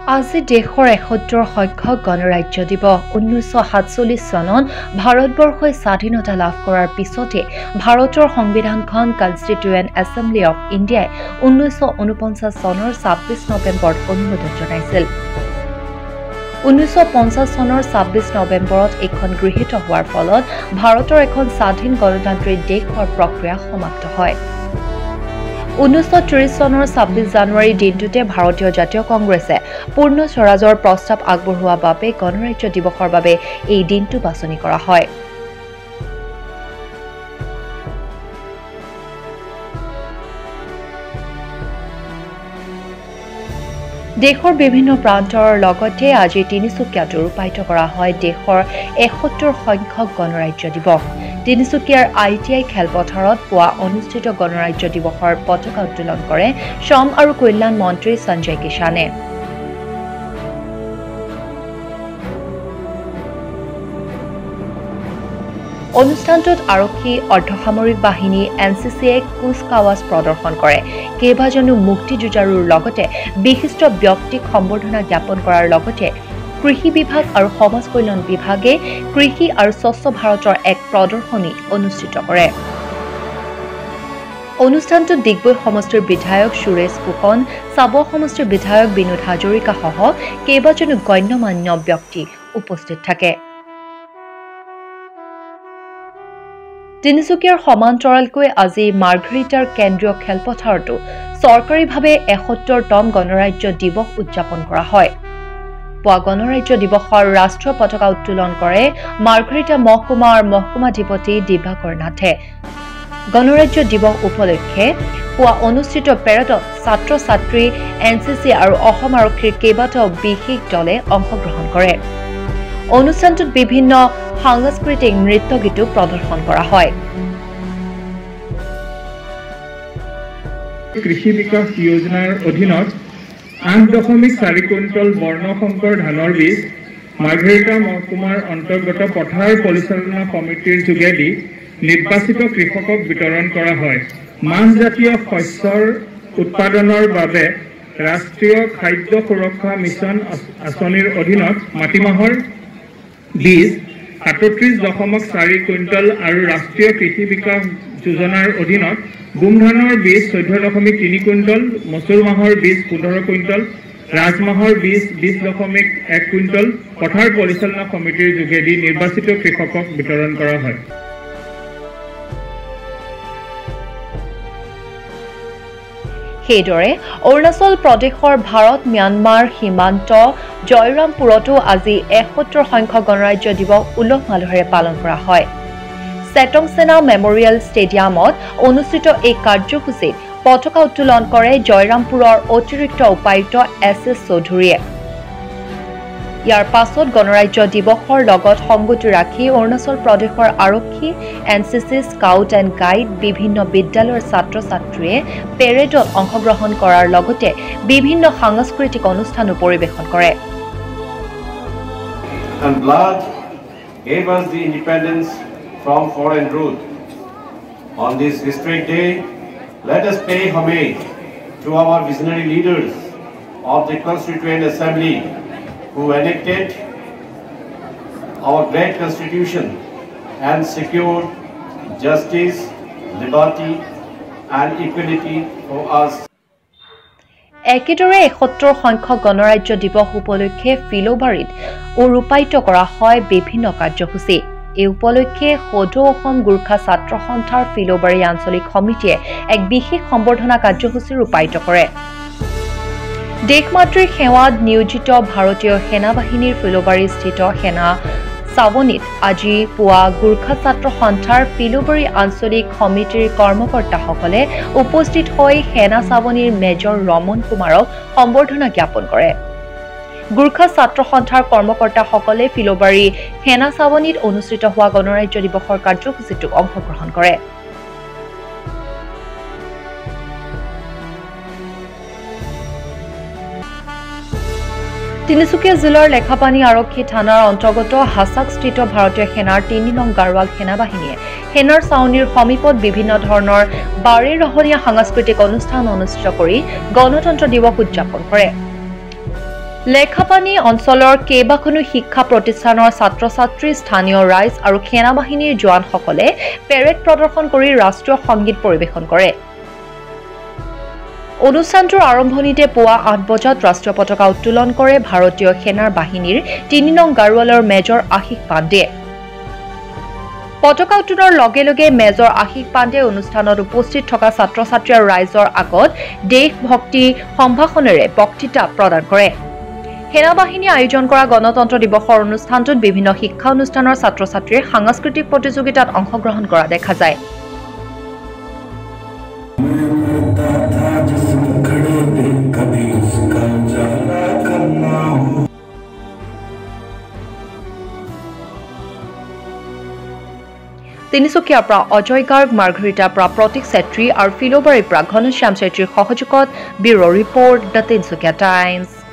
আজি দেশৰ ৭১ সংখ্যক গণৰাজ্য দিৱস ১৯৪৭ চনত ভাৰতবৰ্ষই স্বাধীনতা লাভ কৰাৰ পিছতে ভাৰতৰ সংবিধানখন কনষ্টিটিউৱেণ্ট এছেম্বলি অফ ইণ্ডিয়াই ১৯৪৯ চনৰ ২৬ নৱেম্বৰত অনুমোদন জনাইছিল। ১৯৫০ চনৰ ২৬ নৱেম্বৰত এইখন গৃহীত হোৱাৰ ফলত ভাৰতৰ এখন স্বাধীন গণতান্ত্ৰিক দেশ হোৱাৰ প্ৰক্ৰিয়া সমাপ্ত হয়। ১৯৩০ চনৰ ২৬ জানুৱাৰী দিনটোতে ভাৰতীয় জাতীয় কংগ্ৰেছে পূৰ্ণ স্বৰাজৰ প্ৰস্তাৱ আগবঢ়োৱা বাবে গণৰাজ্য দিৱসৰ বাবে এই দিনটো বাছনি কৰা হয়। দেশৰ বিভিন্ন প্ৰান্তৰ লগতে আজি তিনিচুকীয়াতো ৰূপায়িত কৰা হয় দেশৰ ৭১ সংখ্যক গণৰাজ্য দিৱস। তিনিচুকীয়াৰ ITI খেলপথাৰত পুৱা অনুষ্ঠিত গণৰাজ্য দিৱসৰ পতাকা উত্তোলন কৰে শ্ৰম আৰু কল্যাণ মন্ত্ৰী সঞ্জয় কিষাণে। অনুষ্ঠানটোত আৰক্ষী, অৰ্ধসামৰিক বাহিনী, NCCয়ে কুচকাৱাজ প্ৰদৰ্শন কৰে। কেইবাজনো মুক্তিযুঁজাৰুৰ লগতে বিশিষ্ট ব্যক্তিক সম্বৰ্ধনা জ্ঞাপন কৰাৰ লগতে কৃষি বিভাগ আৰু সমাজ কল্যাণ বিভাগে কৃষি আৰু স্বচ্ছ ভাৰতৰ এক প্ৰদৰ্শনী অনুষ্ঠিত কৰে। অনুষ্ঠানটোত ডিগবৈ সমষ্টিৰ বিধায়ক সুৰেশ ফুকন, চাবুৱা সমষ্টিৰ বিধায়ক বিনোদ হাজৰিকা সহ কেইবাজনো গণ্যমান্য ব্যক্তি উপস্থিত থাকে। তিনিচুকীয়াৰ সমান্তৰালকৈ আজি মাৰ্ঘেৰিটাৰ কেন্দ্ৰীয় খেলপথাৰতো চৰকাৰীভাৱে ৭১তম গণৰাজ্য দিৱস উদযাপন কৰা হয়। পুৱা গণৰাজ্য দিৱসৰ ৰাষ্ট্ৰীয় পতাকা উত্তোলন কৰে মাৰ্ঘেৰিটা মহকুমাৰ মহকুমাধিপতি দিবাকৰ নাথে। গণৰাজ্য দিৱস উপলক্ষে পুৱা অনুষ্ঠিত পেৰেডত ছাত্ৰ-ছাত্ৰী, NCC আৰু অসম আৰক্ষীৰ কেইবাটাও বিশেষ দলে অংশগ্ৰহণ কৰে। অনুষ্ঠানটোত বিভিন্ন সাংস্কৃতিক নৃত্য গীতো প্ৰদৰ্শন কৰা হয়। কৃষি বিকাশ যোজনাৰ অধীনত ৮.৪ কুইণ্টল বৰ্ণশংকৰ ধানৰ বীজ মাৰ্ঘেৰিটা মহকুমাৰ অন্তৰ্গত পথাৰ পৰিচালনা সমিতিৰ যোগেদি নিৰ্বাচিত কৃষকক বিতৰণ কৰা হয়। মাহজাতীয় শস্যৰ উৎপাদনৰ বাবে ৰাষ্ট্ৰীয় খাদ্য সুৰক্ষা মিছন আঁচনিৰ অধীনত মাটিমাহৰ বীজ ৩৭.৪ কুইণ্টল আৰু ৰাষ্ট্ৰীয় কৃষি বিকাশ যোজনাৰ অধীনত গোমধানৰ বীজ ১৪.৩ কুইণ্টল, মচুৰ মাহৰ বীজ ১৫ কুইণ্টল, ৰাজমাহৰ বীজ ২০.১ কুইণ্টল পথাৰ পৰিচালনা সমিতিৰ যোগেদি নিৰ্বাচিত কৃষকক বিতৰণ কৰা হয়। সেইদৰে অৰুণাচল প্ৰদেশৰ ভাৰত-ম্যানমাৰ সীমান্ত জয়ৰামপুৰতো আজি ৭১ সংখ্যক গণৰাজ্য দিৱস উলহ মালহেৰে পালন কৰা হয়। চেটংচেনা মেমৰিয়েল ষ্টেডিয়ামত অনুষ্ঠিত এই কাৰ্যসূচীত পতাকা উত্তোলন কৰে জয়ৰামপুৰৰ অতিৰিক্ত উপায়ুক্ত SS চৌধুৰীয়ে। ইয়াৰ পাছত গণৰাজ্য দিৱসৰ লগত সংগতি ৰাখি অৰুণাচল প্ৰদেশৰ আৰক্ষী, NCC, স্কাউট এণ্ড গাইড, বিভিন্ন বিদ্যালয়ৰ ছাত্ৰ-ছাত্ৰীয়ে পেৰেডত অংশগ্ৰহণ কৰাৰ লগতে বিভিন্ন সাংস্কৃতিক অনুষ্ঠানো পৰিৱেশন কৰে। And blood gave us the independence from foreign rule. On this historic day, let us pay homage to our visionary leaders of the Constituent Assembly who enacted our great Constitution and secured justice, liberty and equality for us. একেদৰে ৭১ সংখ্যক গণৰাজ্য দিৱস উপলক্ষে ফিল'বাৰীত ৰূপায়িত কৰা হয় বিভিন্ন কাৰ্যসূচী। এই উপলক্ষে সদৌ অসম গোৰ্খা ছাত্ৰ সন্থাৰ ফিল'বাৰী আঞ্চলিক সমিতিয়ে এক বিশেষ সম্বৰ্ধনা কাৰ্যসূচী ৰূপায়িত কৰে। দেশমাতৃৰ সেৱাত নিয়োজিত ভাৰতীয় সেনা বাহিনীৰ ফিল'বাৰীস্থিত সেনা ছাৱনীত আজি পুৱা গোৰ্খা ছাত্ৰ সন্থাৰ ফিল'বাৰী আঞ্চলিক সমিতিৰ কৰ্মকৰ্তাসকলে উপস্থিত হৈ সেনা ছাৱনীৰ মেজৰ ৰমন কুমাৰক সম্বৰ্ধনা জ্ঞাপন কৰে। গোৰ্খা ছাত্ৰ সন্থাৰ কৰ্মকৰ্তাসকলে ফিল'বাৰী সেনা ছাৱনীত অনুষ্ঠিত হোৱা গণৰাজ্য দিৱসৰ কাৰ্যসূচীটোত অংশগ্ৰহণ কৰে। তিনিচুকীয়া জিলাৰ লেখাপানী আৰক্ষী থানাৰ অন্তৰ্গত হাছাকস্থিত ভাৰতীয় সেনাৰ ৩ নং গাৰৱাল সেনাবাহিনীয়ে সেনাৰ ছাউনীৰ সমীপত বিভিন্ন ধৰণৰ বাৰেৰহণীয়া সাংস্কৃতিক অনুষ্ঠান অনুষ্ঠিত কৰি গণতন্ত্ৰ দিৱস উদযাপন কৰে। লেখাপানী অঞ্চলৰ কেইবাখনো শিক্ষা প্ৰতিষ্ঠানৰ ছাত্ৰ-ছাত্ৰী, স্থানীয় ৰাইজ আৰু সেনা বাহিনীৰ জোৱানসকলে পেৰেড প্ৰদৰ্শন কৰি ৰাষ্ট্ৰীয় সংগীত পৰিৱেশন কৰে। অনুষ্ঠানটোৰ আৰম্ভণিতে পুৱা 8 বজাত ৰাষ্ট্ৰীয় পতাকা উত্তোলন কৰে ভাৰতীয় সেনাৰ বাহিনীৰ 3 নং গাৰৱালৰ মেজৰ আশিষ পাণ্ডে। পতাকা উত্তোলনৰ লগে লগে মেজৰ আশিষ পাণ্ডে অনুষ্ঠানত উপস্থিত থকা ছাত্ৰ-ছাত্ৰী আৰু ৰাইজৰ আগত দেশভক্তি সম্ভাষণেৰে বক্তৃতা প্ৰদান কৰে। সেনা বাহিনীয়ে আয়োজন কৰা গণতন্ত্ৰ দিৱসৰ অনুষ্ঠানটোত বিভিন্ন শিক্ষা অনুষ্ঠানৰ ছাত্ৰ-ছাত্ৰীয়ে সাংস্কৃতিক প্ৰতিযোগিতাত অংশগ্ৰহণ কৰা দেখা যায়। তিনিচুকীয়াৰ পৰা অজয় গাৰ্গ, মাৰ্ঘেৰিটাৰ পৰা প্ৰতীক চেত্ৰী আৰু ফিলোবাৰীৰ পৰা ঘনশ্যাম চেত্ৰীৰ সহযোগত bureau' report, the Tinsukia times.